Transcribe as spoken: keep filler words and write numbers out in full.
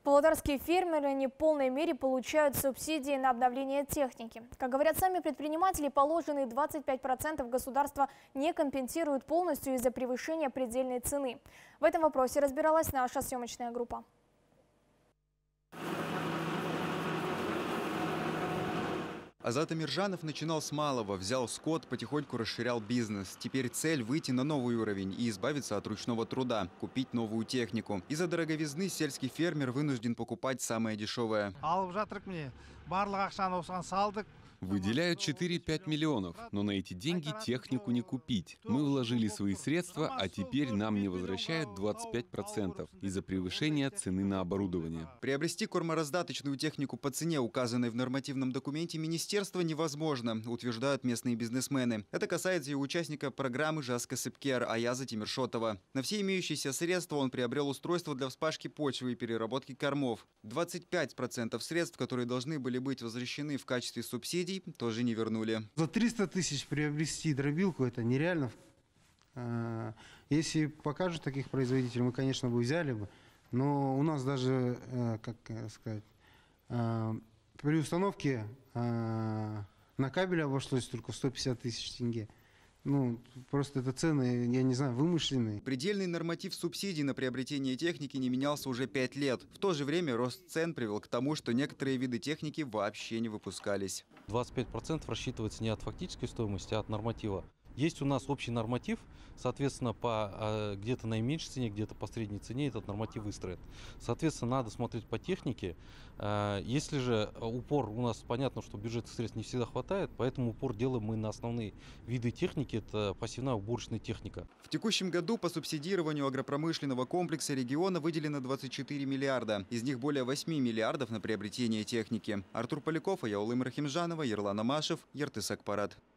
Павлодарские фермеры не в полной мере получают субсидии на обновление техники. Как говорят сами предприниматели, положенные двадцать пять процентов государство не компенсирует полностью из-за превышения предельной цены. В этом вопросе разбиралась наша съемочная группа. Азат Амиржанов начинал с малого, взял скот, потихоньку расширял бизнес. Теперь цель – выйти на новый уровень и избавиться от ручного труда, купить новую технику. Из-за дороговизны сельский фермер вынужден покупать самое дешевое. Выделяют четыре-пять миллионов, но на эти деньги технику не купить. Мы вложили свои средства, а теперь нам не возвращают двадцать пять процентов из-за превышения цены на оборудование. Приобрести кормораздаточную технику по цене, указанной в нормативном документе министерства, невозможно, утверждают местные бизнесмены. Это касается и участника программы «Жаска Сыпкер» Аяза Тимиршотова. На все имеющиеся средства он приобрел устройство для вспашки почвы и переработки кормов. двадцать пять процентов средств, которые должны были быть возвращены в качестве субсидий, тоже не вернули. За триста тысяч приобрести дробилку – это нереально. Если покажут таких производителей, мы, конечно, бы взяли бы. Но у нас даже, как сказать, при установке на кабель обошлось только в сто пятьдесят тысяч тенге. Ну, просто это цены, я не знаю, вымышленные. Предельный норматив субсидий на приобретение техники не менялся уже пять лет. В то же время рост цен привел к тому, что некоторые виды техники вообще не выпускались. двадцать пять процентов рассчитывается не от фактической стоимости, а от норматива. Есть у нас общий норматив, соответственно, по где-то наименьшей цене, где-то по средней цене этот норматив выстроен. Соответственно, надо смотреть по технике. Если же упор у нас, понятно, что бюджетных средств не всегда хватает, поэтому упор делаем мы на основные виды техники, это посевная уборочная техника. В текущем году по субсидированию агропромышленного комплекса региона выделено двадцать четыре миллиарда. Из них более восьми миллиардов на приобретение техники. Артур Поляков, Аяулым Рахимжанова, Ерлан Амашев, Ертыс Акпарат.